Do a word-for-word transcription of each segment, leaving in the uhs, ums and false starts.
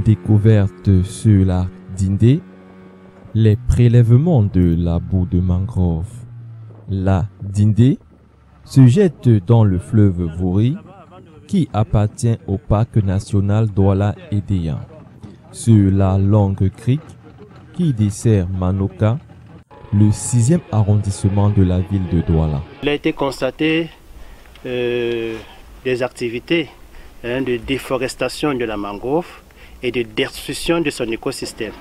découverte sur l'arc d'Indé, les prélèvements de la boue de mangrove. La d'Indé se jette dans le fleuve Vouri qui appartient au parc national Douala-Edéa, sur la longue crique qui dessert Manoka, le sixième arrondissement de la ville de Douala. Il a été constaté euh, des activités hein, de déforestation de la mangrove et de destruction de son écosystème.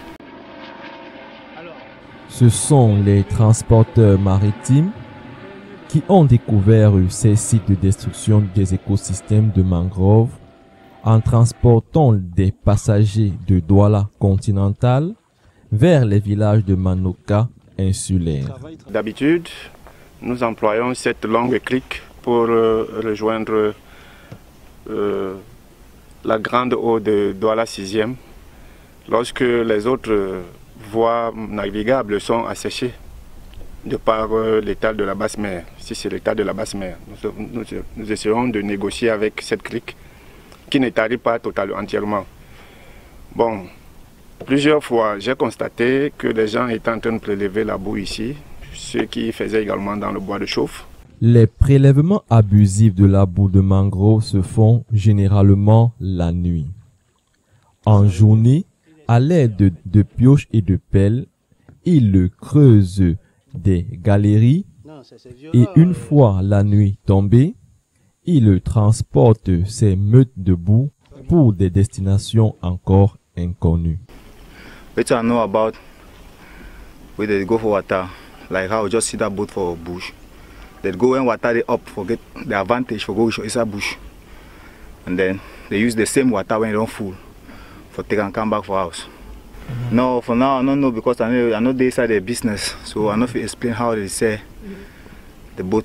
Ce sont les transporteurs maritimes qui ont découvert ces sites de destruction des écosystèmes de mangrove en transportant des passagers de Douala continental vers les villages de Manoka insulaires. D'habitude, nous employons cette longue crique pour euh, rejoindre euh, la grande eau de Douala sixième lorsque les autres voies navigables sont asséchées de par euh, l'état de la basse mer. Si c'est l'état de la basse mer, nous, nous, nous essayons de négocier avec cette crique qui ne tarit pas totalement, entièrement. Bon, plusieurs fois, j'ai constaté que les gens étaient en train de prélever la boue ici, ce qui faisait également dans le bois de chauffe. Les prélèvements abusifs de la boue de mangrove se font généralement la nuit. En journée, à l'aide de, de pioches et de pelles, ils creusent des galeries et une fois la nuit tombée, ils transportent ces meutes de boue pour des destinations encore inconnues. Which I know about, where they go for water, like how just see that boat for bush. They go when water they up, forget the advantage for go inside bush, and then they use the same water when they don't full, for take and come back for house. Mm-hmm. No, for now I don't know because I know I know they inside the business, so I know if you explain how they say the boat.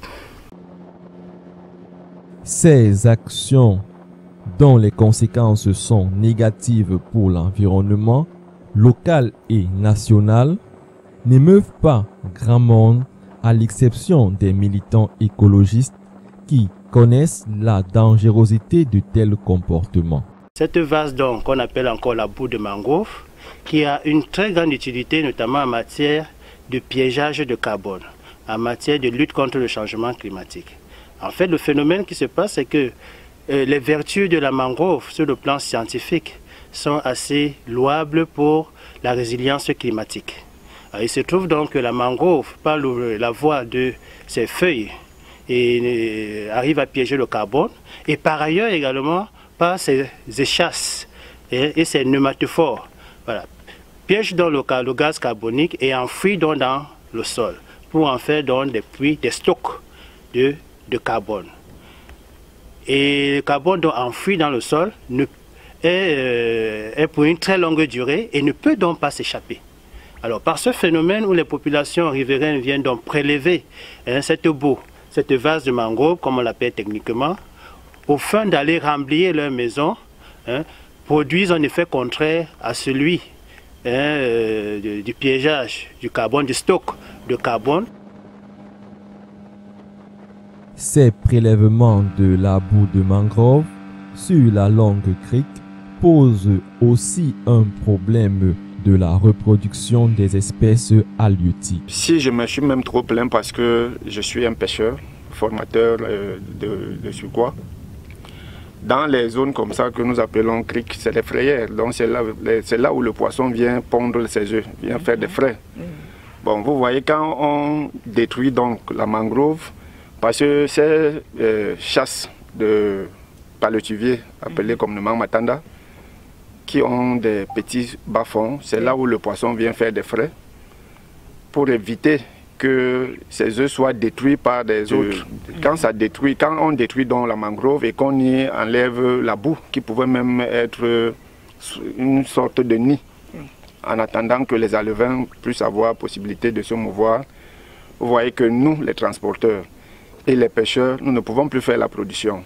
Ces actions dont les conséquences sont négatives pour l'environnement local et national n'émeuvent pas grand monde à l'exception des militants écologistes qui connaissent la dangerosité de tels comportements. Cette vase donc qu'on appelle encore la boue de mangrove qui a une très grande utilité notamment en matière de piégeage de carbone, en matière de lutte contre le changement climatique. En fait, le phénomène qui se passe, c'est que euh, les vertus de la mangrove sur le plan scientifique sont assez louables pour la résilience climatique. Alors, il se trouve donc que la mangrove, par le, la voie de ses feuilles, et, et, arrive à piéger le carbone, et par ailleurs également par ses échasses et, et ses pneumatophores. Voilà. Piège dans le, le gaz carbonique et enfouit donc dans le sol pour en faire donc des puits, des stocks de, de carbone. Et le carbone donc enfoui dans le sol ne, est, euh, est pour une très longue durée et ne peut donc pas s'échapper. Alors par ce phénomène où les populations riveraines viennent donc prélever hein, cette boue, cette vase de mangrove comme on l'appelle techniquement, au fin d'aller remblayer leur maison, hein, produisent un effet contraire à celui hein, euh, du, du piégeage du carbone, du stock de carbone. Ces prélèvements de la boue de mangrove sur la longue crique posent aussi un problème de la reproduction des espèces halieutiques. Si je me suis même trop plaint parce que je suis un pêcheur, formateur euh, de, de surcroît, dans les zones comme ça que nous appelons criques, c'est les frayères. Donc c'est là, là où le poisson vient pondre ses œufs, vient faire des frais. Bon, vous voyez, quand on détruit donc la mangrove, parce que ces euh, chasses de palétuviers, appelées communément matanda, qui ont des petits bas-fonds, c'est là où le poisson vient faire des frais pour éviter que ces œufs soient détruits par des autres. Quand ça détruit, quand on détruit donc la mangrove et qu'on y enlève la boue, qui pouvait même être une sorte de nid, en attendant que les alevins puissent avoir possibilité de se mouvoir, vous voyez que nous, les transporteurs et les pêcheurs, nous ne pouvons plus faire la production.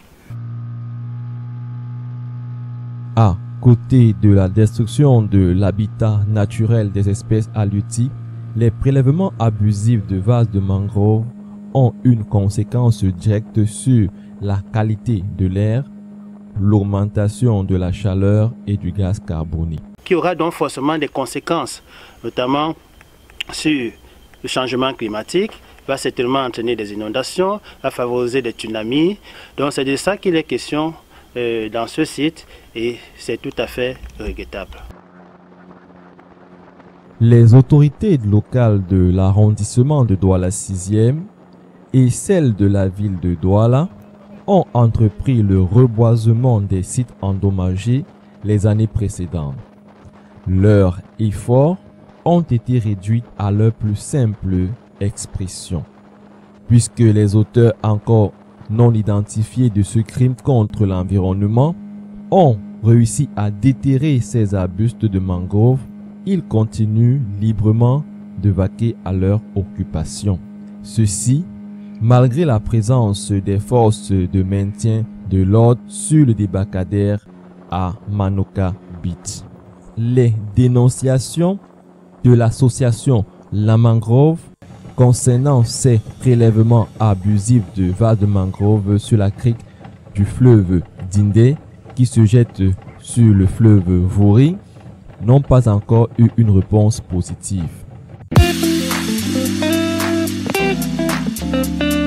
À côté de la destruction de l'habitat naturel des espèces halieutiques, les prélèvements abusifs de vases de mangrove ont une conséquence directe sur la qualité de l'air, l'augmentation de la chaleur et du gaz carbonique. Qui aura donc forcément des conséquences, notamment sur le changement climatique, va certainement entraîner des inondations, va favoriser des tsunamis. Donc c'est de ça qu'il est question euh, dans ce site et c'est tout à fait regrettable. Les autorités locales de l'arrondissement de Douala sixième et celles de la ville de Douala ont entrepris le reboisement des sites endommagés les années précédentes. Leurs efforts ont été réduits à leur plus simple expression, puisque les auteurs encore non identifiés de ce crime contre l'environnement ont réussi à déterrer ces arbustes de mangrove. Ils continuent librement de vaquer à leur occupation. Ceci, malgré la présence des forces de maintien de l'ordre sur le débarcadère à Manoka Beach. Les dénonciations de l'association La Mangrove concernant ces prélèvements abusifs de vases de mangrove sur la crique du fleuve Dindé qui se jette sur le fleuve Vouri n'ont pas encore eu une réponse positive.